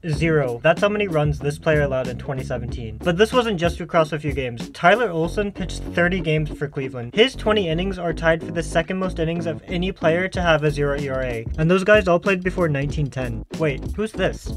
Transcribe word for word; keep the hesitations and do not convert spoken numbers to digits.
zero. That's how many runs this player allowed in twenty seventeen. But this wasn't just across a few games. Tyler Olson pitched thirty games for Cleveland. His twenty innings are tied for the second most innings of any player to have a zero E R A. And those guys all played before nineteen ten. Wait, who's this?